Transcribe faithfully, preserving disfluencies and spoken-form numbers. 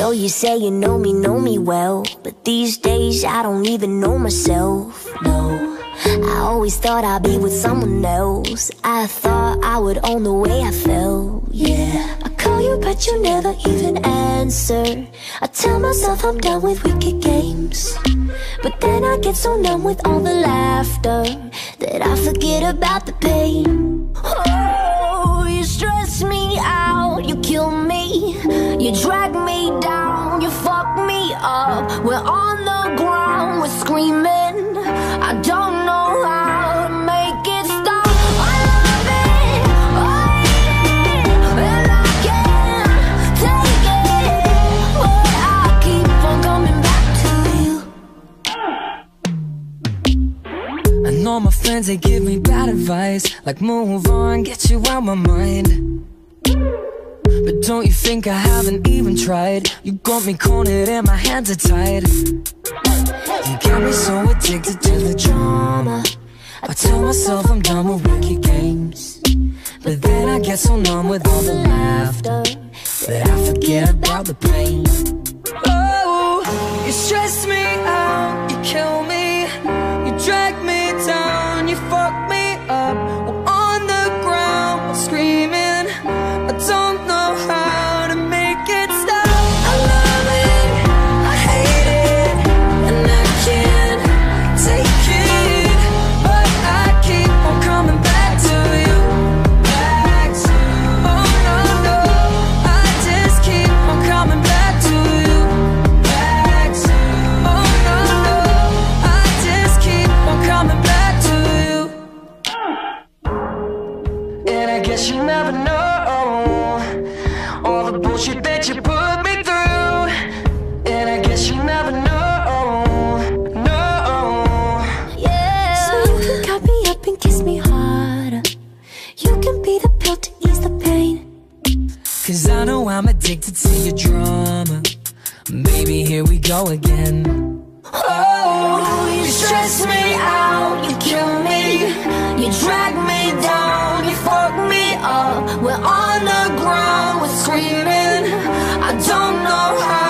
know you say you know me, know me well, but these days I don't even know myself, no. I always thought I'd be with someone else. I thought I would own the way I felt, yeah. I call you but you never even answer. I tell myself I'm done with wicked games, but then I get so numb with all the laughter that I forget about the pain. Oh, you stress me out, you kill me, you drag me down, you fuck me up. We're on the ground, we're screaming, I don't know how to make it stop. I love it, I hate it, and I can't take it, but I keep on coming back to you. I know my friends, they give me bad advice, like move on, get you out my mind. But don't you think I haven't even tried? You got me cornered and my hands are tied. You got me so addicted to the drama. I tell myself I'm done with wicked games, but then I get so numb with all the laughter that I forget about the pain. Oh, you stress me out, you kill me, you drag me down, you fuck me up. We're on the ground, we're screaming, I don't know how to make it stop. I love it, I hate it, and I can't take it, but I keep on coming back to you. Back to you. Oh no, no, I just keep on coming back to you. Back to you. Oh no, no, I just keep on coming back to you. And I guess you never know all the bullshit that you put me through. And I guess you never know, no. Yeah. So you can cut me up and kiss me harder. You can be the pill to ease the pain. Cause I know I'm addicted to your drama. Baby, here we go again. Oh, you stress me out, you kill me, you drag me down, you fuck me up. We're on the ground, we're screaming, I don't know how